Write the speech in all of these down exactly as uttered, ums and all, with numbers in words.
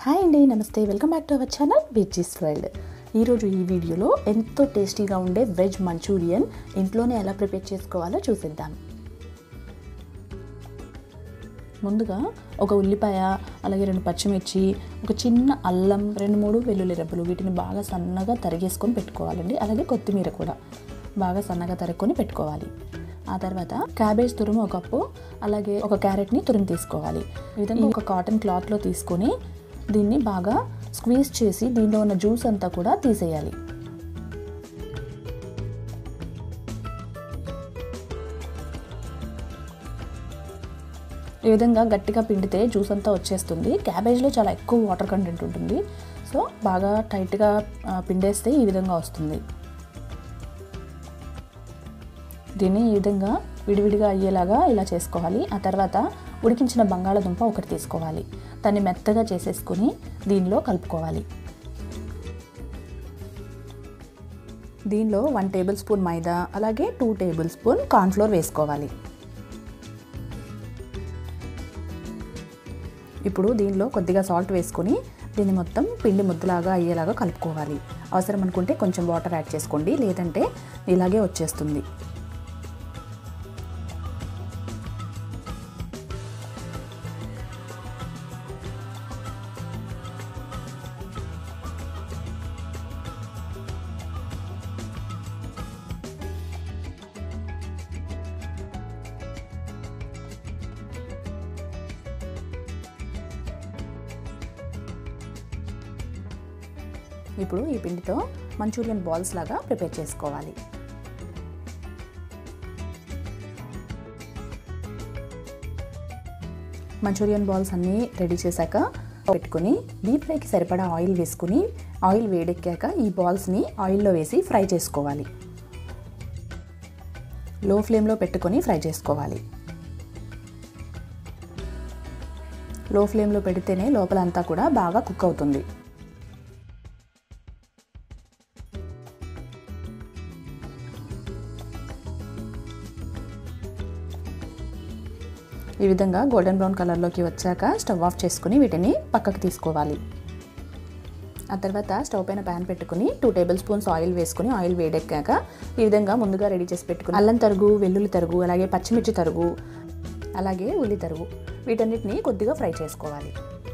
Hi అండి, నమస్తే. Welcome back to our channel Vijji's world. ఈరోజు ఈ వీడియోలో ఎంతో టేస్టీగా ఉండే వెజ్ మంచూరియన్ ఇంట్లోనే ఎలా ప్రిపేర్ చేసుకోవాలో చూసేద్దాం. ముందుగా ఒక ఉల్లిపాయ, అలాగే రెండు పచ్చిమిర్చి, ఒక చిన్న అల్లం, రెండు మూడు వెల్లుల్లి రెబ్బలు, వీటిని బాగా సన్నగా తరిగేసుకొని పెట్టుకోవాలండి. అలాగే కొత్తిమీర కూడా బాగా సన్నగా తరుక్కొని పెట్టుకోవాలి. ఆ తర్వాత క్యాబేజ్ తురుము ఒక కప్పు, అలాగే ఒక క్యారెట్ని తురుము తీసుకోవాలి. ఈ విధంగా ఒక కాటన్ క్లాత్లో తీసుకొని దీన్ని బాగా స్క్వీజ్ చేసి దీనిలో ఉన్న జ్యూస్ అంతా కూడా తీసేయాలి. ఈ విధంగా గట్టిగా పిండితే జ్యూస్ అంతా వచ్చేస్తుంది. క్యాబేజ్లో చాలా ఎక్కువ వాటర్ కంటెంట్ ఉంటుంది, సో బాగా టైట్గా పిండేస్తే ఈ విధంగా వస్తుంది. దీన్ని ఈ విధంగా విడివిడిగా అయ్యేలాగా ఇలా చేసుకోవాలి. ఆ తర్వాత ఉడికించిన బంగాళదుంప ఒకటి తీసుకోవాలి. దాన్ని మెత్తగా చేసేసుకుని దీనిలో కలుపుకోవాలి. దీనిలో వన్ టేబుల్ స్పూన్ మైదా, అలాగే టూ టేబుల్ స్పూన్ కార్న్ఫ్లోర్ వేసుకోవాలి. ఇప్పుడు దీనిలో కొద్దిగా సాల్ట్ వేసుకొని దీన్ని మొత్తం పిండి ముద్దలాగా అయ్యేలాగా కలుపుకోవాలి. అవసరం అనుకుంటే కొంచెం వాటర్ యాడ్ చేసుకోండి, లేదంటే ఇలాగే వచ్చేస్తుంది. ఇప్పుడు ఈ పిండితో మంచూరియన్ బాల్స్ లాగా ప్రిపేర్ చేసుకోవాలి. మంచూరియన్ బాల్స్ అన్నీ రెడీ చేశాక పెట్టుకుని డీప్ ఫ్రైకి సరిపడా ఆయిల్ వేసుకుని, ఆయిల్ వేడెక్కాక ఈ బాల్స్ని ఆయిల్లో వేసి ఫ్రై చేసుకోవాలి. లో ఫ్లేమ్లో పెట్టుకొని ఫ్రై చేసుకోవాలి. లో ఫ్లేమ్లో పెడితేనే లోపల అంతా కూడా బాగా కుక్ అవుతుంది. ఈ విధంగా గోల్డెన్ బ్రౌన్ కలర్లోకి వచ్చాక స్టవ్ ఆఫ్ చేసుకుని వీటిని పక్కకు తీసుకోవాలి. ఆ తర్వాత స్టవ్ పైన ప్యాన్ పెట్టుకుని టూ టేబుల్ స్పూన్స్ ఆయిల్ వేసుకుని, ఆయిల్ వేడెక్కాక ఈ విధంగా ముందుగా రెడీ చేసి పెట్టుకుని అల్లం తరుగు, వెల్లుల్లి తరుగు, అలాగే పచ్చిమిర్చి తరుగు, అలాగే ఉల్లి తరుగు, వీటన్నిటిని కొద్దిగా ఫ్రై చేసుకోవాలి.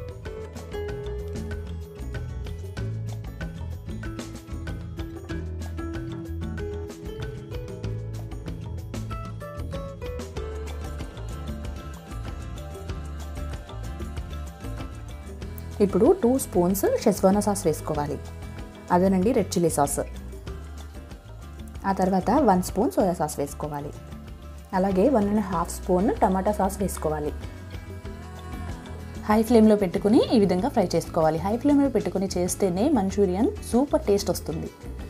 ఇప్పుడు టూ స్పూన్స్ షెజ్వానా సాస్ వేసుకోవాలి. అదేనండి రెడ్ చిల్లీ సాస్. ఆ తర్వాత వన్ స్పూన్ సోయా సాస్ వేసుకోవాలి. అలాగే one and half spoon tomato sauce వేసుకోవాలి. హై ఫ్లేమ్లో పెట్టుకుని ఈ విధంగా ఫ్రై చేసుకోవాలి. హై ఫ్లేమ్లో పెట్టుకుని చేస్తేనే మంచూరియన్ సూపర్ టేస్ట్ వస్తుంది.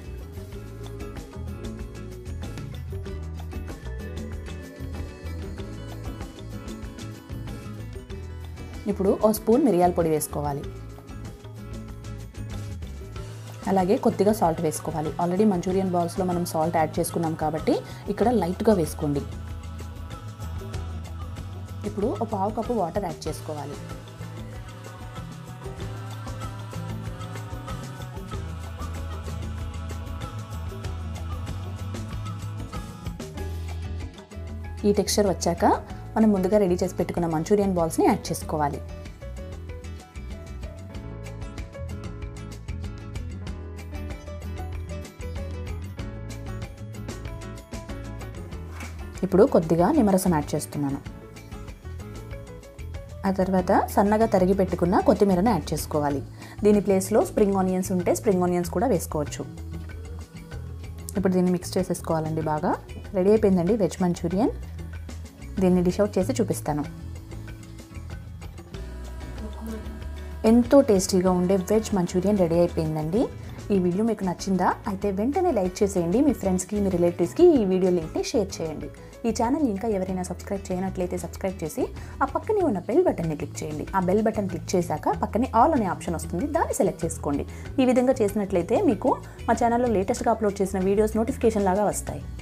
ఇప్పుడు ఓ స్పూన్ మిరియాల పొడి వేసుకోవాలి. అలాగే కొద్దిగా సాల్ట్ వేసుకోవాలి. ఆల్రెడీ మంచూరియన్ బాల్స్లో మనం సాల్ట్ యాడ్ చేసుకున్నాం కాబట్టి ఇక్కడ లైట్గా వేసుకోండి. ఇప్పుడు ఒక పావు కప్పు వాటర్ యాడ్ చేసుకోవాలి. ఈ టెక్స్చర్ వచ్చాక మనం ముందుగా రెడీ చేసి పెట్టుకున్న మంచూరియన్ బాల్స్ని యాడ్ చేసుకోవాలి. ఇప్పుడు కొద్దిగా నిమ్మరసం యాడ్ చేస్తున్నాను. ఆ తర్వాత సన్నగా తరిగి పెట్టుకున్న కొత్తిమీరను యాడ్ చేసుకోవాలి. దీని ప్లేస్లో స్ప్రింగ్ ఆనియన్స్ ఉంటే స్ప్రింగ్ ఆనియన్స్ కూడా వేసుకోవచ్చు. ఇప్పుడు దీన్ని మిక్స్ చేసేసుకోవాలండి. బాగా రెడీ అయిపోయిందండి వెజ్ మంచూరియన్. దీన్ని డిష్ అవుట్ చేసి చూపిస్తాను. ఎంతో టేస్టీగా ఉండే వెజ్ మంచూరియన్ రెడీ అయిపోయిందండి. ఈ వీడియో మీకు నచ్చిందా? అయితే వెంటనే లైక్ చేసేయండి. మీ ఫ్రెండ్స్కి, మీ రిలేటివ్స్కి ఈ వీడియో లింక్ని షేర్ చేయండి. ఈ ఛానల్ ఇంకా ఎవరైనా సబ్స్క్రైబ్ చేయనట్లయితే సబ్స్క్రైబ్ చేసి ఆ పక్కనే ఉన్న బెల్ బటన్ని క్లిక్ చేయండి. ఆ బెల్ బటన్ క్లిక్ చేశాక పక్కనే ఆల్ అనే ఆప్షన్ వస్తుంది, దాన్ని సెలెక్ట్ చేసుకోండి. ఈ విధంగా చేసినట్లయితే మీకు మా ఛానల్లో లేటెస్ట్గా అప్లోడ్ చేసిన వీడియోస్ నోటిఫికేషన్ లాగా వస్తాయి.